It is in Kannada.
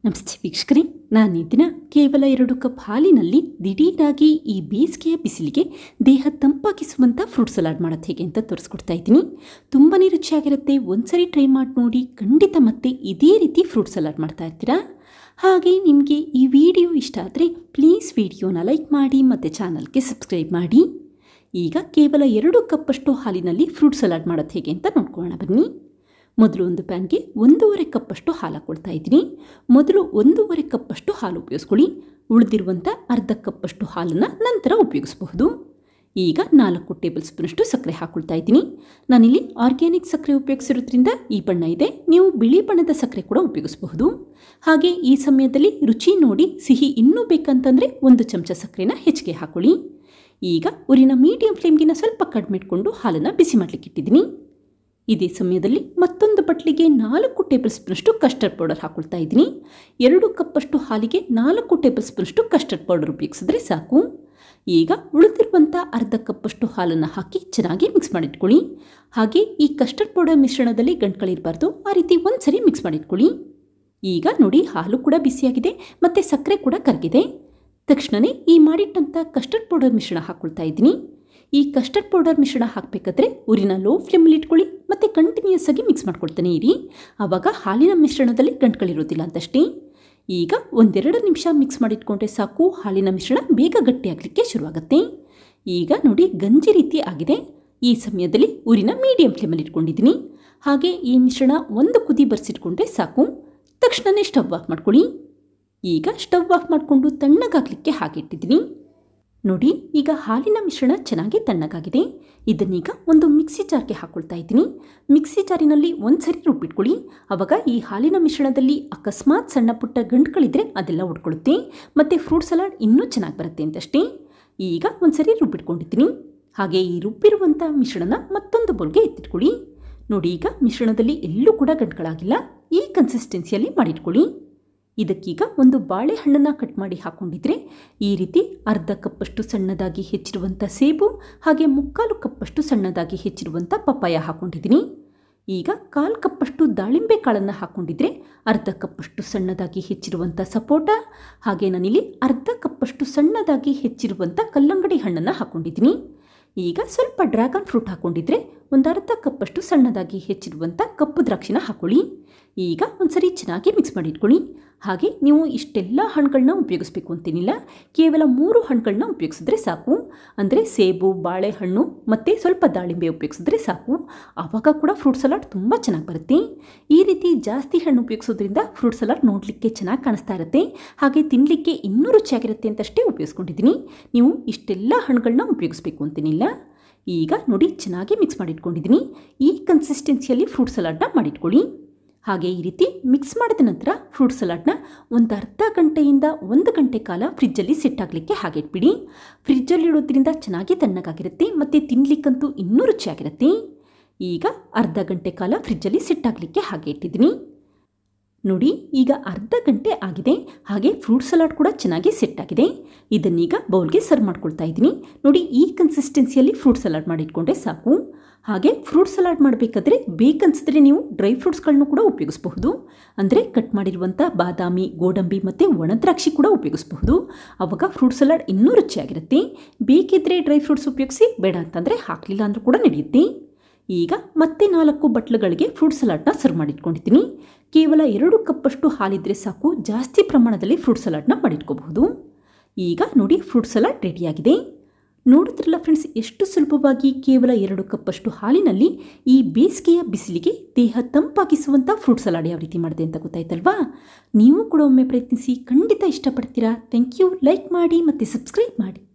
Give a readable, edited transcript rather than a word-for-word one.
ನಮಸ್ತೆ ವೀಕ್ಷಕರೇ, ನಾನು ಈ ದಿನ ಕೇವಲ 2 ಕಪ್ ಹಾಲಿನಲ್ಲಿ ದಿಢೀರಾಗಿ ಈ ಬೇಸಿಗೆಯ ಬಿಸಿಲಿಗೆ ದೇಹ ತಂಪಾಗಿಸುವಂಥ ಫ್ರೂಟ್ ಸಲಾಡ್ ಮಾಡೋದು ಹೇಗೆ ಅಂತ ತೋರಿಸ್ಕೊಡ್ತಾ ಇದ್ದೀನಿ. ತುಂಬಾ ರುಚಿಯಾಗಿರುತ್ತೆ. ಒಂದ್ಸರಿ ಟ್ರೈ ಮಾಡಿ ನೋಡಿ, ಖಂಡಿತ ಮತ್ತೆ ಇದೇ ರೀತಿ ಫ್ರೂಟ್ ಸಲಾಡ್ ಮಾಡ್ತಾ ಇರ್ತೀರಾ. ಹಾಗೆ ನಿಮಗೆ ಈ ವಿಡಿಯೋ ಇಷ್ಟ ಆದರೆ ಪ್ಲೀಸ್ ವಿಡಿಯೋನ ಲೈಕ್ ಮಾಡಿ ಮತ್ತು ಚಾನಲ್ಗೆ ಸಬ್ಸ್ಕ್ರೈಬ್ ಮಾಡಿ. ಈಗ ಕೇವಲ 2 ಕಪ್ಪಷ್ಟು ಹಾಲಿನಲ್ಲಿ ಫ್ರೂಟ್ ಸಲಾಡ್ ಮಾಡೋದು ಹೇಗೆ ಅಂತ ನೋಡ್ಕೊಳ್ಳೋಣ ಬನ್ನಿ. ಮೊದಲು ಒಂದು ಪ್ಯಾನ್ಗೆ 1.5 ಕಪ್ಪಷ್ಟು ಹಾಲು ಹಾಕ್ಕೊಳ್ತಾ ಇದ್ದೀನಿ. ಮೊದಲು 1.5 ಕಪ್ಪಷ್ಟು ಹಾಲು ಉಪಯೋಗಿಸ್ಕೊಳ್ಳಿ. ಉಳಿದಿರುವಂಥ ಅರ್ಧ ಕಪ್ಪಷ್ಟು ಹಾಲನ್ನು ನಂತರ ಉಪಯೋಗಿಸಬಹುದು. ಈಗ 4 ಟೇಬಲ್ ಸ್ಪೂನಷ್ಟು ಸಕ್ಕರೆ ಹಾಕ್ಕೊಳ್ತಾ ಇದ್ದೀನಿ. ನಾನಿಲ್ಲಿ ಆರ್ಗ್ಯಾನಿಕ್ ಸಕ್ಕರೆ ಉಪಯೋಗಿಸಿರೋದ್ರಿಂದ ಈ ಬಣ್ಣ ಇದೆ. ನೀವು ಬಿಳಿ ಬಣ್ಣದ ಸಕ್ಕರೆ ಕೂಡ ಉಪಯೋಗಿಸಬಹುದು. ಹಾಗೆ ಈ ಸಮಯದಲ್ಲಿ ರುಚಿ ನೋಡಿ ಸಿಹಿ ಇನ್ನೂ ಬೇಕಂತಂದರೆ 1 ಚಮಚ ಸಕ್ಕರೆನ ಹೆಚ್ಚಿಗೆ ಹಾಕ್ಕೊಳ್ಳಿ. ಈಗ ಉರಿನ ಮೀಡಿಯಂ ಫ್ಲೇಮ್ಗಿನ ಸ್ವಲ್ಪ ಕಡಿಮೆ ಇಟ್ಕೊಂಡು ಹಾಲನ್ನು ಬಿಸಿ ಮಾಡಲಿಕ್ಕೆ ಇಟ್ಟಿದ್ದೀನಿ. ಇದೇ ಸಮಯದಲ್ಲಿ ಮತ್ತೊಂದು ಬಟ್ಲಿಗೆ 4 ಟೇಬಲ್ ಸ್ಪೂನಷ್ಟು ಕಸ್ಟರ್ಡ್ ಪೌಡರ್ ಹಾಕ್ಕೊಳ್ತಾ ಇದ್ದೀನಿ. 2 ಕಪ್ಪಷ್ಟು ಹಾಲಿಗೆ 4 ಟೇಬಲ್ ಸ್ಪೂನಷ್ಟು ಕಸ್ಟರ್ಡ್ ಪೌಡರ್ ಉಪಯೋಗಿಸಿದ್ರೆ ಸಾಕು. ಈಗ ಉಳಿದಿರುವಂಥ ಅರ್ಧ ಕಪ್ಪಷ್ಟು ಹಾಲನ್ನು ಹಾಕಿ ಚೆನ್ನಾಗಿ ಮಿಕ್ಸ್ ಮಾಡಿಟ್ಕೊಳ್ಳಿ. ಹಾಗೆ ಈ ಕಸ್ಟರ್ಡ್ ಪೌಡರ್ ಮಿಶ್ರಣದಲ್ಲಿ ಗಂಟುಗಳಿರಬಾರ್ದು, ಆ ರೀತಿ ಒಂದ್ಸರಿ ಮಿಕ್ಸ್ ಮಾಡಿಟ್ಕೊಳ್ಳಿ. ಈಗ ನೋಡಿ, ಹಾಲು ಕೂಡ ಬಿಸಿಯಾಗಿದೆ ಮತ್ತು ಸಕ್ಕರೆ ಕೂಡ ಕರಗಿದೆ. ತಕ್ಷಣವೇ ಈ ಮಾಡಿಟ್ಟಂಥ ಕಸ್ಟರ್ಡ್ ಪೌಡರ್ ಮಿಶ್ರಣ ಹಾಕ್ಕೊಳ್ತಾ ಇದ್ದೀನಿ. ಈ ಕಸ್ಟರ್ಡ್ ಪೌಡರ್ ಮಿಶ್ರಣ ಹಾಕಬೇಕಾದ್ರೆ ಉರಿನ ಲೋ ಫ್ಲೇಮಲ್ಲಿ ಇಟ್ಕೊಳ್ಳಿ ಮತ್ತು ಕಂಟಿನ್ಯೂಸ್ ಆಗಿ ಮಿಕ್ಸ್ ಮಾಡ್ಕೊಳ್ತಾನೆ ಇರಿ. ಆವಾಗ ಹಾಲಿನ ಮಿಶ್ರಣದಲ್ಲಿ ಗಂಟುಗಳಿರೋದಿಲ್ಲ ಅಂತಷ್ಟೇ. ಈಗ 1-2 ನಿಮಿಷ ಮಿಕ್ಸ್ ಮಾಡಿಟ್ಕೊಂಡ್ರೆ ಸಾಕು. ಹಾಲಿನ ಮಿಶ್ರಣ ಬೇಗ ಗಟ್ಟಿಯಾಗಲಿಕ್ಕೆ ಶುರುವಾಗುತ್ತೆ. ಈಗ ನೋಡಿ, ಗಂಜಿ ರೀತಿ ಆಗಿದೆ. ಈ ಸಮಯದಲ್ಲಿ ಉರಿನ ಮೀಡಿಯಂ ಫ್ಲೇಮಲ್ಲಿ ಇಟ್ಕೊಂಡಿದ್ದೀನಿ. ಹಾಗೆ ಈ ಮಿಶ್ರಣ ಒಂದು ಕುದಿ ಬರ್ಸಿಟ್ಕೊಂಡ್ರೆ ಸಾಕು. ತಕ್ಷಣವೇ ಸ್ಟವ್ ಆಫ್ ಮಾಡ್ಕೊಳ್ಳಿ. ಈಗ ಸ್ಟವ್ ಆಫ್ ಮಾಡಿಕೊಂಡು ತಣ್ಣಗಾಗಲಿಕ್ಕೆ ಹಾಕಿಟ್ಟಿದ್ದೀನಿ. ನೋಡಿ, ಈಗ ಹಾಲಿನ ಮಿಶ್ರಣ ಚೆನ್ನಾಗಿ ತಣ್ಣಗಾಗಿದೆ. ಇದನ್ನೀಗ ಒಂದು ಮಿಕ್ಸಿ ಜಾರ್ಗೆ ಹಾಕ್ಕೊಳ್ತಾ ಇದ್ದೀನಿ. ಮಿಕ್ಸಿ ಜಾರಿನಲ್ಲಿ ಒಂದ್ಸರಿ ರುಬ್ಬಿಟ್ಕೊಳ್ಳಿ. ಆವಾಗ ಈ ಹಾಲಿನ ಮಿಶ್ರಣದಲ್ಲಿ ಅಕಸ್ಮಾತ್ ಸಣ್ಣ ಪುಟ್ಟ ಗಂಟುಗಳಿದ್ರೆ ಅದೆಲ್ಲ ಉಡ್ಕೊಳ್ಳುತ್ತೆ ಮತ್ತು ಫ್ರೂಟ್ ಸಲಾಡ್ ಇನ್ನೂ ಚೆನ್ನಾಗಿ ಬರುತ್ತೆ ಅಂತಷ್ಟೇ. ಈಗ ಒಂದ್ಸರಿ ರುಬ್ಬಿಟ್ಕೊಂಡಿದ್ದೀನಿ. ಹಾಗೆ ಈ ರುಬ್ಬಿರುವಂಥ ಮಿಶ್ರಣನ ಮತ್ತೊಂದು ಬೌಲ್ಗೆ ಎತ್ತಿಟ್ಕೊಳ್ಳಿ. ನೋಡಿ, ಈಗ ಮಿಶ್ರಣದಲ್ಲಿ ಎಲ್ಲೂ ಕೂಡ ಗಂಟುಗಳಾಗಿಲ್ಲ. ಈ ಕನ್ಸಿಸ್ಟೆನ್ಸಿಯಲ್ಲಿ ಮಾಡಿಟ್ಕೊಳ್ಳಿ. ಇದಕ್ಕೀಗ ಒಂದು ಬಾಳೆಹಣ್ಣನ್ನು ಕಟ್ ಮಾಡಿ ಹಾಕ್ಕೊಂಡಿದ್ರೆ ಈ ರೀತಿ ಅರ್ಧ ಕಪ್ಪಷ್ಟು ಸಣ್ಣದಾಗಿ ಹೆಚ್ಚಿರುವಂಥ ಸೇಬು, ಹಾಗೆ 3/4 ಕಪ್ಪಷ್ಟು ಸಣ್ಣದಾಗಿ ಹೆಚ್ಚಿರುವಂಥ ಪಪ್ಪಾಯ ಹಾಕ್ಕೊಂಡಿದ್ದೀನಿ. ಈಗ 1/4 ಕಪ್ಪಷ್ಟು ದಾಳಿಂಬೆ ಕಾಳನ್ನು ಹಾಕ್ಕೊಂಡಿದ್ರೆ ಅರ್ಧ ಕಪ್ಪಷ್ಟು ಸಣ್ಣದಾಗಿ ಹೆಚ್ಚಿರುವಂಥ ಸಪೋಟ, ಹಾಗೆ ನಾನಿಲ್ಲಿ ಅರ್ಧ ಕಪ್ಪಷ್ಟು ಸಣ್ಣದಾಗಿ ಹೆಚ್ಚಿರುವಂಥ ಕಲ್ಲಂಗಡಿ ಹಣ್ಣನ್ನು ಹಾಕ್ಕೊಂಡಿದ್ದೀನಿ. ಈಗ ಸ್ವಲ್ಪ ಡ್ರ್ಯಾಗನ್ ಫ್ರೂಟ್ ಹಾಕ್ಕೊಂಡಿದ್ರೆ ಒಂದು ಅರ್ಧ ಕಪ್ಪಷ್ಟು ಸಣ್ಣದಾಗಿ ಹೆಚ್ಚಿರುವಂಥ ಕಪ್ಪು ದ್ರಾಕ್ಷಿನ ಹಾಕ್ಕೊಳ್ಳಿ. ಈಗ ಒಂದ್ಸರಿ ಚೆನ್ನಾಗಿ ಮಿಕ್ಸ್ ಮಾಡಿಟ್ಕೊಳ್ಳಿ. ಹಾಗೆ ನೀವು ಇಷ್ಟೆಲ್ಲ ಹಣ್ಣುಗಳನ್ನ ಉಪಯೋಗಿಸ್ಬೇಕು ಅಂತೇನಿಲ್ಲ, ಕೇವಲ 3 ಹಣ್ಣುಗಳನ್ನ ಉಪಯೋಗಿಸಿದ್ರೆ ಸಾಕು. ಅಂದರೆ ಸೇಬು, ಬಾಳೆಹಣ್ಣು ಮತ್ತು ಸ್ವಲ್ಪ ದಾಳಿಂಬೆ ಉಪಯೋಗಿಸಿದ್ರೆ ಸಾಕು. ಆವಾಗ ಕೂಡ ಫ್ರೂಟ್ ಸಲಾಡ್ ತುಂಬ ಚೆನ್ನಾಗಿ ಬರುತ್ತೆ. ಈ ರೀತಿ ಜಾಸ್ತಿ ಹಣ್ಣು ಉಪಯೋಗಿಸೋದ್ರಿಂದ ಫ್ರೂಟ್ ಸಲಾಡ್ ನೋಡಲಿಕ್ಕೆ ಚೆನ್ನಾಗಿ ಕಾಣಿಸ್ತಾ ಇರುತ್ತೆ. ಹಾಗೆ ತಿನ್ನಲಿಕ್ಕೆ ಇನ್ನೂ ರುಚಿಯಾಗಿರುತ್ತೆ ಅಂತಷ್ಟೇ ಉಪಯೋಗಿಸ್ಕೊಂಡಿದ್ದೀನಿ. ನೀವು ಇಷ್ಟೆಲ್ಲ ಹಣ್ಣುಗಳನ್ನ ಉಪಯೋಗಿಸ್ಬೇಕು ಅಂತೇನಿಲ್ಲ. ಈಗ ನೋಡಿ, ಚೆನ್ನಾಗಿ ಮಿಕ್ಸ್ ಮಾಡಿಟ್ಕೊಂಡಿದ್ದೀನಿ. ಈ ಕನ್ಸಿಸ್ಟೆನ್ಸಿಯಲ್ಲಿ ಫ್ರೂಟ್ ಸಲಾಡ್ನ ಮಾಡಿಟ್ಕೊಳ್ಳಿ. ಹಾಗೆ ಈ ರೀತಿ ಮಿಕ್ಸ್ ಮಾಡಿದ ನಂತರ ಫ್ರೂಟ್ ಸಲಾಡ್ನ ಒಂದು ಅರ್ಧ ಗಂಟೆಯಿಂದ 1 ಗಂಟೆ ಕಾಲ ಫ್ರಿಜ್ಜಲ್ಲಿ ಸೆಟ್ ಆಗಲಿಕ್ಕೆ ಹಾಗೆ ಇಟ್ಬಿಡಿ. ಫ್ರಿಜ್ಜಲ್ಲಿ ಇಡೋದ್ರಿಂದ ಚೆನ್ನಾಗಿ ತಣ್ಣಗಾಗಿರುತ್ತೆ ಮತ್ತು ತಿನ್ನಲಿಕ್ಕಂತೂ ಇನ್ನೂ ರುಚಿಯಾಗಿರುತ್ತೆ. ಈಗ ಅರ್ಧ ಗಂಟೆ ಕಾಲ ಫ್ರಿಜ್ಜಲ್ಲಿ ಸೆಟ್ ಆಗಲಿಕ್ಕೆ ಹಾಗೆ ಇಟ್ಟಿದ್ದೀನಿ. ನೋಡಿ, ಈಗ ಅರ್ಧ ಗಂಟೆ ಆಗಿದೆ. ಹಾಗೆ ಫ್ರೂಟ್ ಸಲಾಡ್ ಕೂಡ ಚೆನ್ನಾಗಿ ಸೆಟ್ ಆಗಿದೆ. ಇದನ್ನೀಗ ಬೌಲ್ಗೆ ಸರ್ವ್ ಮಾಡ್ಕೊಳ್ತಾ ಇದ್ದೀನಿ. ನೋಡಿ, ಈ ಕನ್ಸಿಸ್ಟೆನ್ಸಿಯಲ್ಲಿ ಫ್ರೂಟ್ ಸಲಾಡ್ ಮಾಡಿಟ್ಕೊಂಡ್ರೆ ಸಾಕು. ಹಾಗೆ ಫ್ರೂಟ್ ಸಲಾಡ್ ಮಾಡಬೇಕಾದ್ರೆ ಬೇಕನ್ಸಿದ್ರೆ ನೀವು ಡ್ರೈ ಫ್ರೂಟ್ಸ್ಗಳನ್ನು ಕೂಡ ಉಪಯೋಗಿಸಬಹುದು. ಅಂದರೆ ಕಟ್ ಮಾಡಿರುವಂಥ ಬಾದಾಮಿ, ಗೋಡಂಬಿ ಮತ್ತು ಒಣದ್ರಾಕ್ಷಿ ಕೂಡ ಉಪಯೋಗಿಸಬಹುದು. ಆವಾಗ ಫ್ರೂಟ್ ಸಲಾಡ್ ಇನ್ನೂ ರುಚಿಯಾಗಿರುತ್ತೆ. ಬೇಕಿದ್ದರೆ ಡ್ರೈ ಫ್ರೂಟ್ಸ್ ಉಪಯೋಗಿಸಿ, ಬೇಡ ಅಂತಂದರೆ ಹಾಕಲಿಲ್ಲ ಅಂದರೂ ಕೂಡ ನಡೆಯುತ್ತೆ. ಈಗ ಮತ್ತೆ 4 ಬಟ್ಲುಗಳಿಗೆ ಫ್ರೂಟ್ ಸಲಾಡ್ನ ಸರ್ವ್ ಮಾಡಿಟ್ಕೊಂಡಿದ್ದೀನಿ. ಕೇವಲ 2 ಕಪ್ಪಷ್ಟು ಹಾಲಿದ್ರೆ ಸಾಕು. ಜಾಸ್ತಿ ಪ್ರಮಾಣದಲ್ಲಿ ಫ್ರೂಟ್ ಸಲಾಡ್ನ ಮಾಡಿಟ್ಕೋಬಹುದು. ಈಗ ನೋಡಿ, ಫ್ರೂಟ್ ಸಲಾಡ್ ರೆಡಿಯಾಗಿದೆ. ನೋಡಿದ್ರಲ್ಲ ಫ್ರೆಂಡ್ಸ್, ಎಷ್ಟು ಸುಲಭವಾಗಿ ಕೇವಲ 2 ಕಪ್ಪಷ್ಟು ಹಾಲಿನಲ್ಲಿ ಈ ಬೇಸಿಗೆಯ ಬಿಸಿಲಿಗೆ ದೇಹ ತಂಪಾಗಿಸುವಂಥ ಫ್ರೂಟ್ ಸಲಾಡ್ ಯಾವ ರೀತಿ ಮಾಡಿದೆ ಅಂತ ಗೊತ್ತಾಯ್ತಲ್ವಾ? ನೀವು ಕೂಡ ಒಮ್ಮೆ ಪ್ರಯತ್ನಿಸಿ, ಖಂಡಿತ ಇಷ್ಟಪಡ್ತೀರಾ. Thank you. ಲೈಕ್ ಮಾಡಿ ಮತ್ತು ಸಬ್ಸ್ಕ್ರೈಬ್ ಮಾಡಿ.